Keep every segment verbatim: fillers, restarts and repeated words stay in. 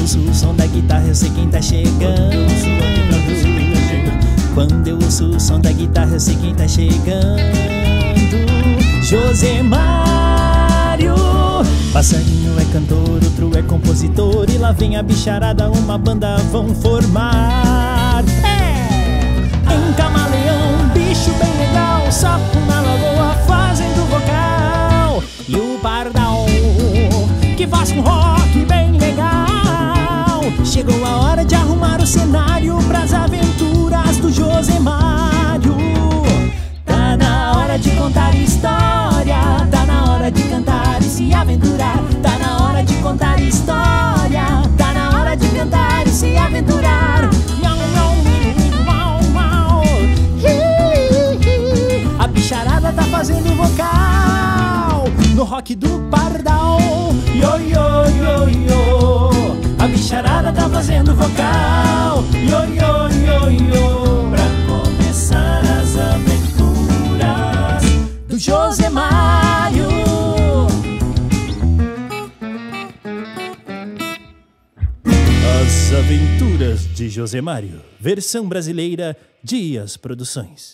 ouço o som da guitarra, eu sei quem tá chegando. Quando eu ouço o som da guitarra, eu sei quem tá chegando. Josemário. Passarinho é cantor, outro é compositor, e lá vem a bicharada, uma banda vão formar. É! Um camaleão, bicho bem legal, sapo na lagoa fazendo vocal. E o pardal, que faz um rock bem legal. Chegou a hora de arrumar o cenário pras aventuras do Josemário. Tá na hora de contar história, tá na hora de cantar e se aventurar. Tá na hora de contar história, tá na hora de cantar e se aventurar. A bicharada tá fazendo vocal no rock do pardal. Yo, yo, yo, yo. A bicharada tá fazendo vocal. Yo, yo, yo, yo. Pra começar as aventuras do Josemário. As Aventuras de Josemário, versão brasileira, Dias Produções.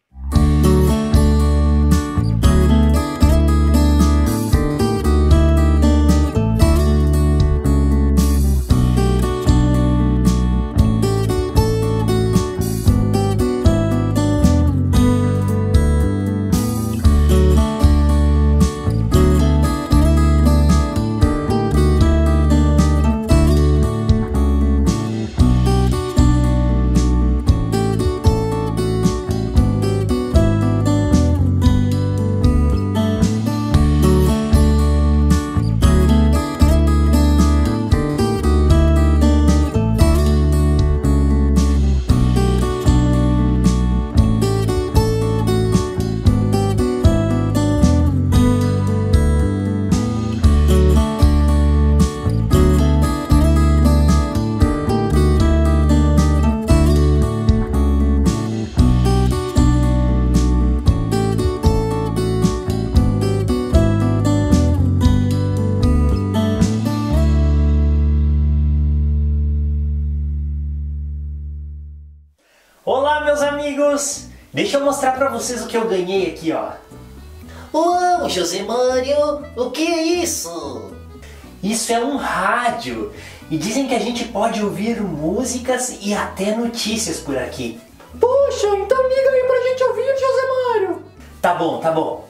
Olá, meus amigos! Deixa eu mostrar pra vocês o que eu ganhei aqui, ó. Uau, Josemário, o que é isso? Isso é um rádio. E dizem que a gente pode ouvir músicas e até notícias por aqui. Poxa, então liga aí pra gente ouvir, Josemário. Tá bom, tá bom.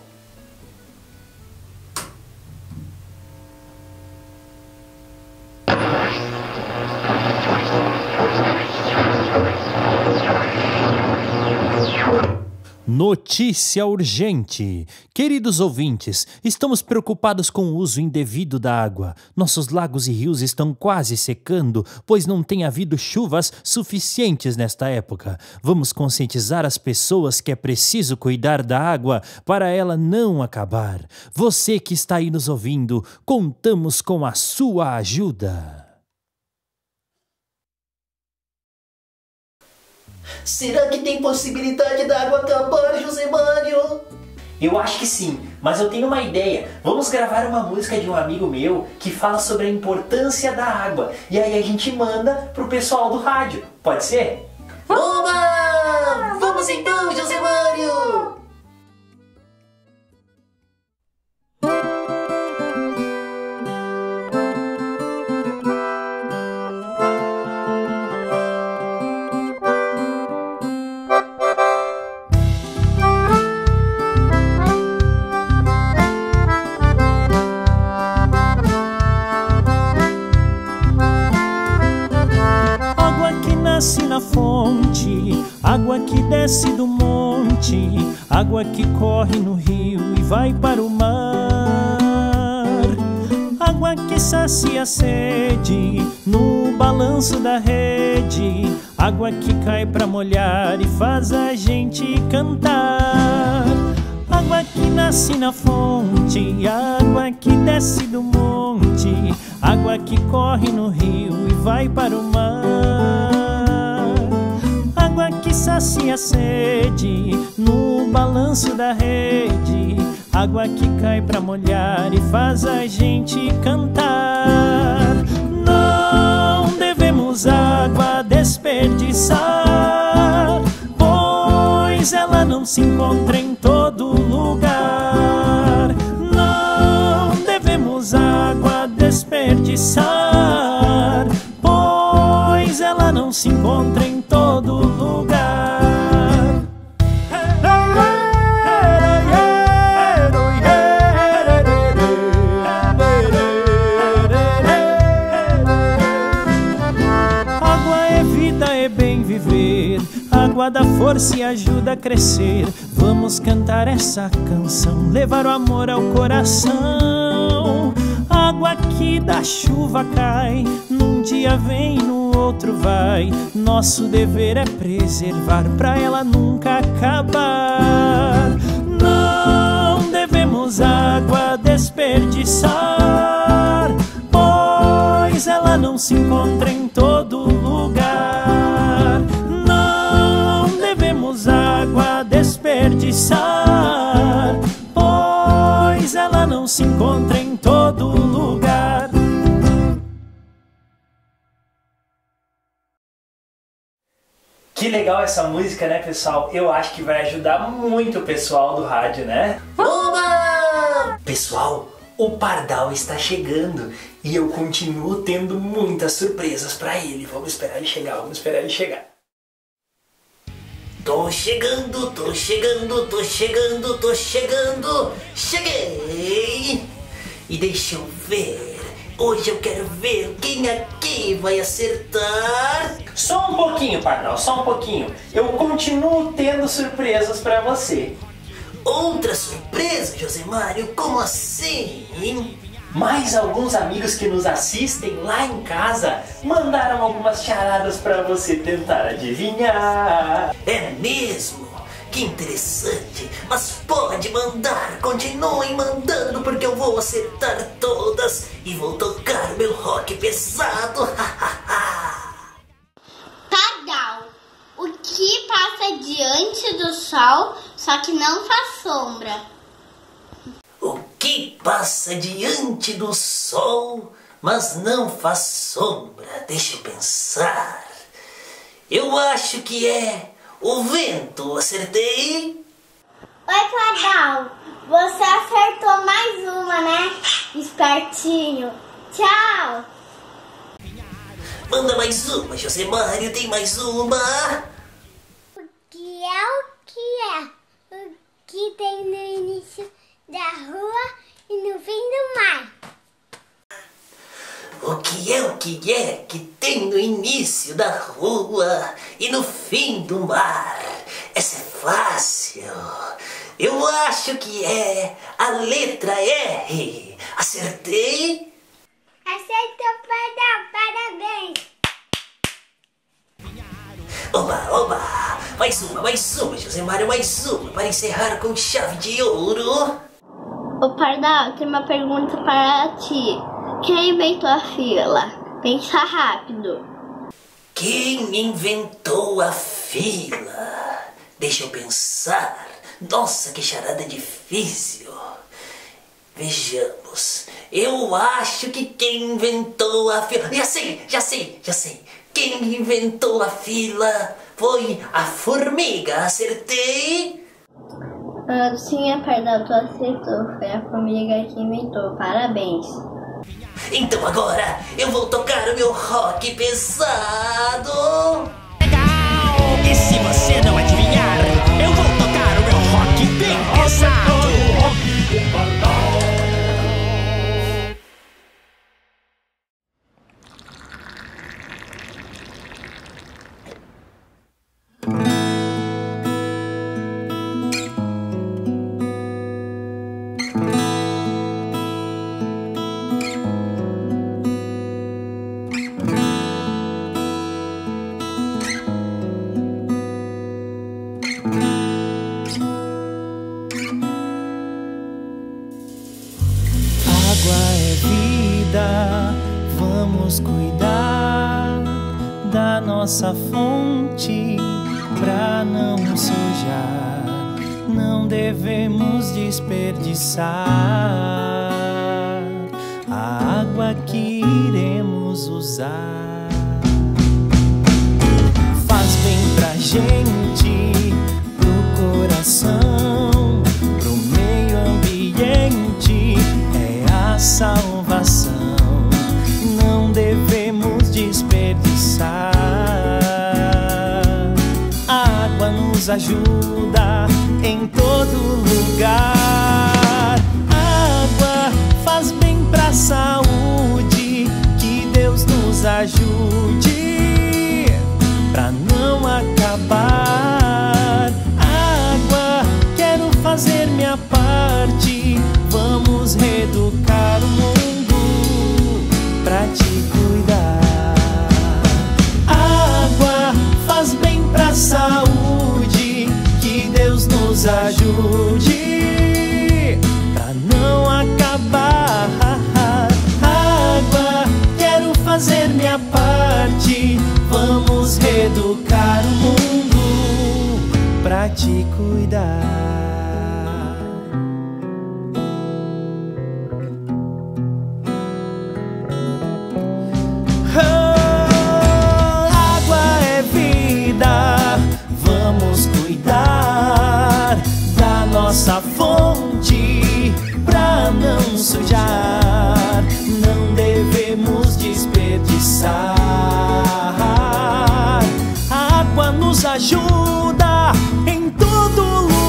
Notícia urgente! Queridos ouvintes, estamos preocupados com o uso indevido da água. Nossos lagos e rios estão quase secando, pois não tem havido chuvas suficientes nesta época. Vamos conscientizar as pessoas que é preciso cuidar da água para ela não acabar. Você que está aí nos ouvindo, contamos com a sua ajuda. Será que tem possibilidade da água acabar, Josemário? Eu acho que sim, mas eu tenho uma ideia. Vamos gravar uma música de um amigo meu que fala sobre a importância da água. E aí a gente manda pro pessoal do rádio. Pode ser? Oba! Vamos então, Josemário! Nasce na fonte, água que desce do monte, água que corre no rio e vai para o mar, água que sacia a sede no balanço da rede, água que cai pra molhar e faz a gente cantar. Água que nasce na fonte, água que desce do monte, água que corre no rio e vai para o mar, água que sacia a sede no balanço da rede, água que cai pra molhar e faz a gente cantar. Não Não devemos água desperdiçar, pois ela não se encontra em todo lugar. Não devemos água desperdiçar, pois ela não se encontra em todo lugar. Água dá força e ajuda a crescer. Vamos cantar essa canção, levar o amor ao coração. Água que da chuva cai, num dia vem, no outro vai. Nosso dever é preservar, pra ela nunca acabar. Não devemos água desperdiçar, pois ela não se encontra em todo lugar. Não devemos água desperdiçar, pois ela não se encontra em todo lugar. Que legal essa música, né, pessoal? Eu acho que vai ajudar muito o pessoal do rádio, né? Oba! Pessoal, o Pardal está chegando e eu continuo tendo muitas surpresas pra ele. Vamos esperar ele chegar, vamos esperar ele chegar. Tô chegando, tô chegando, tô chegando, tô chegando. Cheguei! E deixa eu ver. Hoje eu quero ver quem aqui vai acertar. Só um pouquinho, Pardal, só um pouquinho. Eu continuo tendo surpresas pra você. Outra surpresa, Josemário? Como assim? Mais alguns amigos que nos assistem lá em casa mandaram algumas charadas pra você tentar adivinhar. É mesmo? Que interessante. Mas pode mandar, continuem mandando, porque eu vou acertar todas e vou tocar meu rock pesado. Pardal, o que passa diante do sol, só que não faz sombra? O que passa diante do sol, mas não faz sombra? Deixa eu pensar. Eu acho que é o vento. Acertei? Oi, Pardal, você acertou mais uma, né? Espertinho. Tchau. Manda mais uma, Josemário, tem mais uma. O que é o que é? O que tem no início da rua e no fim do mar? O que é o que é que tem no início da rua e no fim do mar? Essa é fácil. Eu acho que é a letra R. Acertei? Acertou, Pardal, parabéns. Oba, oba. Mais uma, mais uma, Josemário, mais uma para encerrar com chave de ouro. Ô Pardal, tem uma pergunta para ti. Quem inventou a fila? Pensa rápido. Quem inventou a fila? Deixa eu pensar. Nossa, que charada difícil. Vejamos. Eu acho que quem inventou a fila... Já sei, já sei, já sei. Quem inventou a fila foi a formiga. Acertei? Ah, sim, Pardal, tu acertou. Foi a formiga que inventou. Parabéns. Então agora eu vou tocar o meu rock pesado. Legal! E se você não adivinhar, eu vou tocar o meu rock bem pesado. Vamos cuidar da nossa fonte pra não sujar. Não devemos desperdiçar a água que iremos nos usar. Faz bem pra gente, pro coração, pro meio ambiente, é a salvação. Não devemos desperdiçar. A água nos ajuda em todo lugar. A água faz bem pra saúde, que Deus nos ajude pra não acabar. Água, quero fazer minha parte, vamos reeducar o mundo pra te cuidar. Água faz bem pra saúde, que Deus nos ajude pra não acabar. Água, quero fazer minha parte, vamos reeducar o mundo pra te cuidar. Nossa fonte pra não sujar, não devemos desperdiçar. A água nos ajuda em todo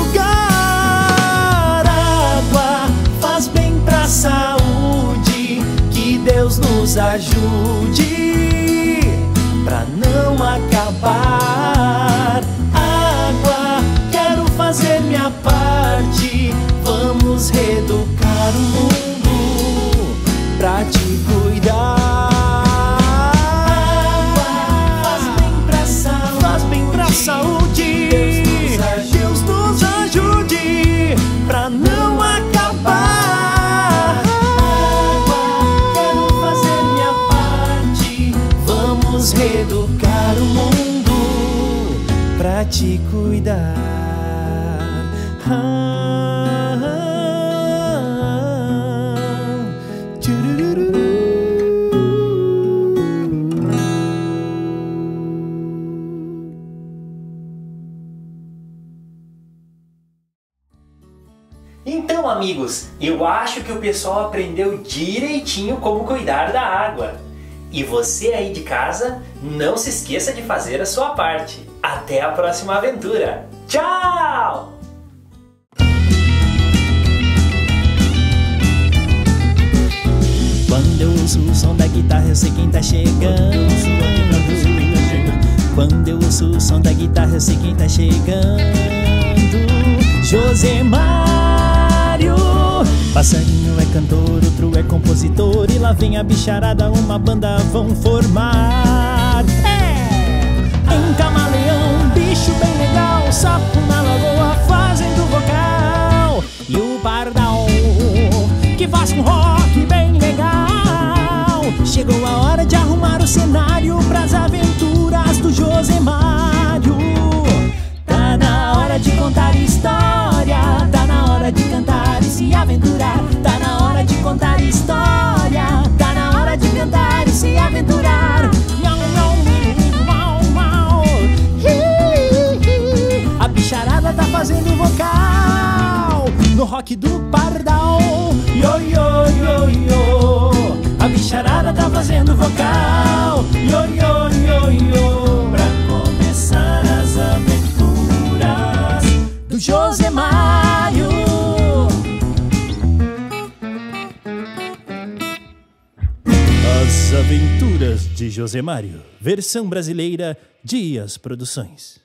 lugar. A água faz bem pra saúde, que Deus nos ajude pra não acabar. Água, quero fazer minha parte, vamos reeducar o mundo pra te cuidar. Água faz bem pra saúde, faz bem pra saúde. Deus nos ajude pra não acabar. Água, quero fazer minha parte, vamos reeducar o mundo pra te cuidar. Ah, ah, tchurururu. Então, amigos, eu acho que o pessoal aprendeu direitinho como cuidar da água. E você aí de casa, não se esqueça de fazer a sua parte. Até a próxima aventura. Tchau! Quando eu ouço o som da guitarra, eu sei quem tá chegando. Quando eu ouço o som da guitarra, eu sei quem tá chegando. Josemário. Passarinho é cantor, outro é compositor, e lá vem a bicharada, uma banda vão formar. É! Em camaleão, bicho bem legal, sapo na lagoa fazendo vocal. E o pardal, que faz um rock bem legal. Chegou a hora de arrumar o cenário pras aventuras do Josemário. Tá na hora de contar história, tá na hora de cantar e se aventurar. Tá na hora de contar história, tá na hora de cantar e se aventurar. A bicharada tá fazendo vocal no rock do pardal. Yo, yo, yo, yo. A bicharada tá fazendo vocal. Yo, yo, yo, yo. Pra começar as aventuras do Josemário. As Aventuras de Josemário, versão brasileira, Dias Produções.